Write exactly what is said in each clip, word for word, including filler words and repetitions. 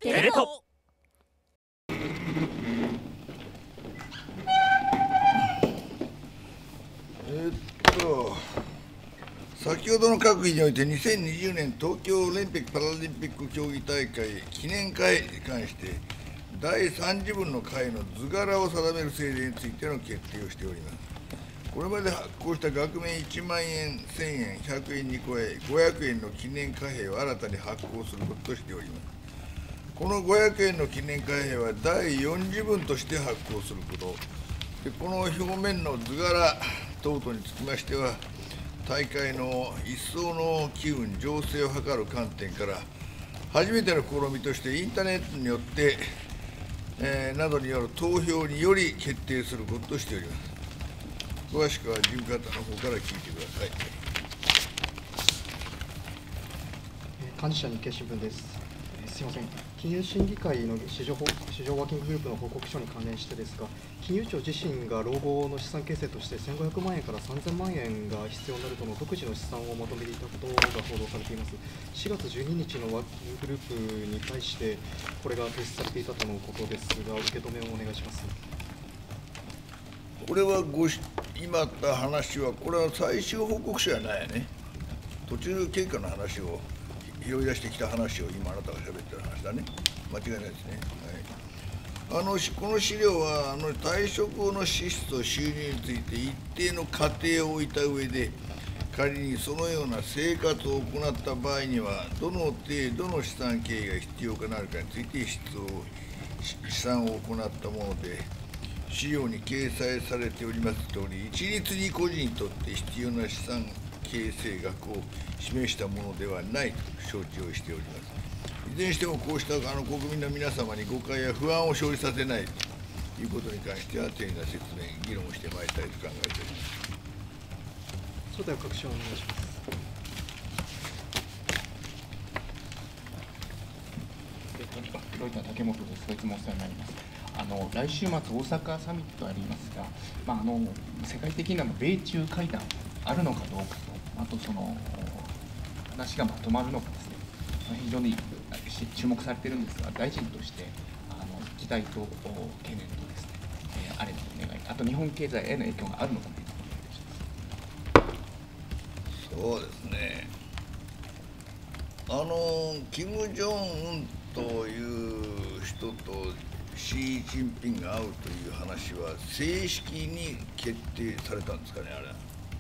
テレ東。 えっと先ほどの閣議においてにせんにじゅうねん東京オリンピック・パラリンピック競技大会記念会に関してだいさん次分の会の図柄を定める制度についての決定をしております。これまで発行した額面いちまんえん、せんえん、ひゃくえんに加えごひゃくえんの記念貨幣を新たに発行することとしております。このごひゃくえんの記念貨幣はだいよん次分として発行すること、でこの表面の図柄等々につきましては、大会の一層の機運、醸成を図る観点から、初めての試みとしてインターネットによって、えー、などによる投票により決定することとしております。詳しくは事務方の方から聞いてください。 幹事社日経新聞です。すみません、金融審議会の市場市場ワーキンググループの報告書に関連してですが、金融庁自身が老後の資産形成としてせんごひゃくまんえんからさんぜんまんえんが必要になるとの独自の試算をまとめていたことが報道されています。しがつじゅうににちのワーキンググループに対して、これが提出されていたとのことですが、受け止めをお願いします。 これはごし今あった話は、これは最終報告書じゃないよね。途中経過の話を拾い出してきた話を今あなたが喋ってる話だね。間違いないですね。はい、あのこの資料はあの退職後の支出と収入について一定の仮定を置いた上で、仮にそのような生活を行った場合には、どの程度の資産経営が必要かなるかについて質を試算を行ったもので、資料に掲載されておりますとおり、一律に個人にとって必要な資産形成額を示したものではないと承知をしております。いずれにしても、こうしたあの国民の皆様に誤解や不安を生じさせないということに関しては、丁寧な説明、議論をしてまいりたいと考えております。 それでは各社お願いします。 ロイター竹本です。ご質問お世話になります。あの来週末、大阪サミットありますが、まあ、あの世界的な米中会談あるのかどうかと、あとその話がまとまるのかですね、非常に注目されているんですが、大臣としてあの期待と懸念とですね、えー、あればお願い、あと日本経済への影響があるのかというところをお願いします。そうですね、あのキム・ジョンウンという人とシー・ジンピンが会うという話は、正式に決定されたんですかね、あれ。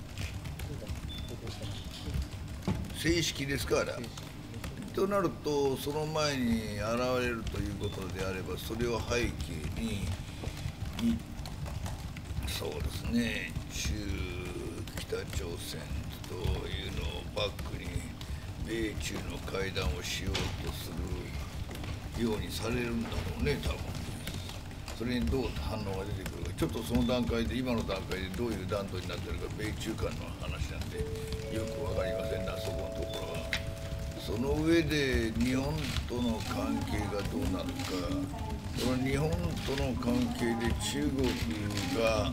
正式ですか、あれ。となると、その前に現れるということであれば、それを背景に、にそうですね、中北朝鮮というのをバックに、米中の会談をしようとするようにされるんだろうね、多分。それにどう反応が出てくるか、ちょっとその段階で、今の段階でどういう弾道になっているか、米中間の話なんで、よく分かりませんな、そこのところは。その上で、日本との関係がどうなるか、この日本との関係で中国が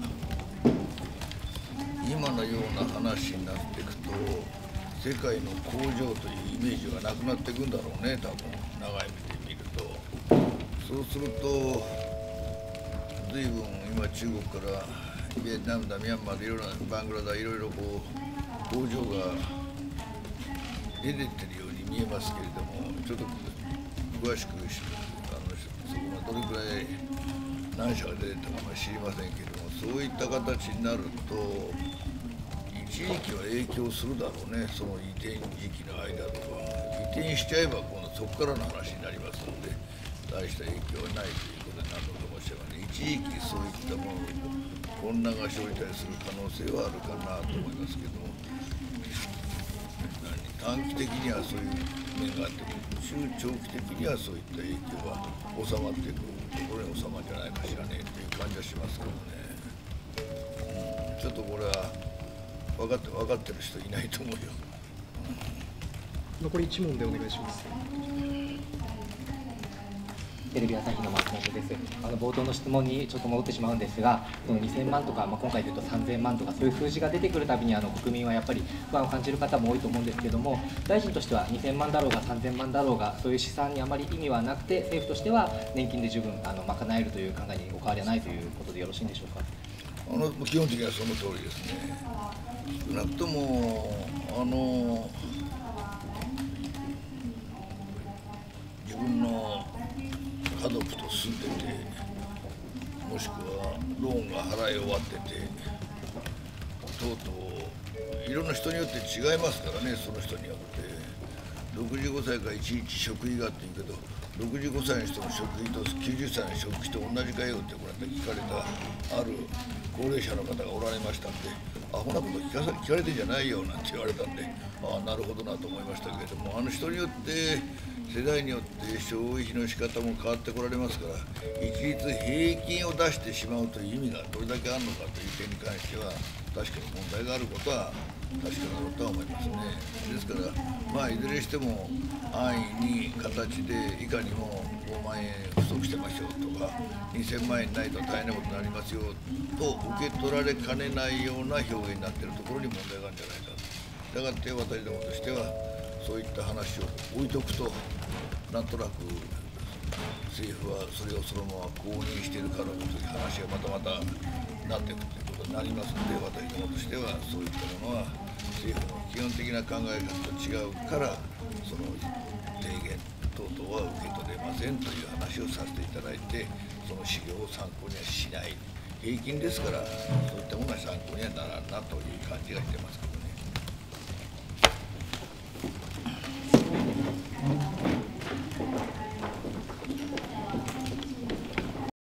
今のような話になっていくと、世界の工場というイメージがなくなっていくんだろうね、多分長い目で見ると。そうすると、ずいぶん今、中国からベトナムだ、ミャンマーでいろいろな、バングラだ、いろいろこう工場が出てってるように見えますけれども、ちょっと詳しく、あのそこがどれくらい何社が出てたか知りませんけれども、そういった形になると、一時期は影響するだろうね、その移転時期の間とか。移転しちゃえば、今度そこからの話になりますので、大した影響はないということになるのかもしれません。一時期そういったもの混乱が生じたりする可能性はあるかなと思いますけども、短期的にはそういう面があって、中長期的にはそういった影響は収まっていくところに収まるんじゃないかしらねという感じはしますけどね。うん、ちょっとこれは分かって分かってる人いないと思うよ。 うん、残りいち問でお願いします。 テレビ朝日の松本です。あの冒頭の質問にちょっと戻ってしまうんですが、そのにせんまんとか、まあ、今回でいうとさんぜんまんとか、そういう数字が出てくるたびにあの国民はやっぱり不安を感じる方も多いと思うんですけれども、大臣としてはにせんまんだろうがさんぜんまんだろうが、そういう試算にあまり意味はなくて、政府としては年金で十分あの賄えるという考えにお変わりはないということでよろしいんでしょうか。 あの基本的にはその通りですね。少なくともあの自分の家族と住んでて、もしくはローンが払い終わってて、とうとういろんな人によって違いますからね、その人によって。ろくじゅうごさいからいちいち食費がって言うけど、ろくじゅうごさいの人の食費ときゅうじゅっさいの食費と同じかよってこうやって聞かれたある高齢者の方がおられましたんで、アホなこと聞かさ聞かれてんじゃないよなんて言われたんで、ああなるほどなと思いましたけれども、あの人によって世代によって消費の仕方も変わってこられますから、一律平均を出してしまうという意味がどれだけあるのかという点に関しては確かに問題があることは確かだろうとは思いますね。ですから、まあ、いずれにしても安易に形でいかにもごまんえん不足してますよとかにせんまんえんないと大変なことになりますよと受け取られかねないような表現になっているところに問題があるんじゃないかと。したがって私どもとしてはそういった話を置いとくと、なんとなく政府はそれをそのまま公認しているからという話がまたまたなっていくということになりますので、私どもとしてはそういったものは政府の基本的な考え方と違うから、その提言等々は受け取れませんという話をさせていただいて、その資料を参考にはしない、平均ですから、そういったものは参考にはならんなという感じがしてますけど。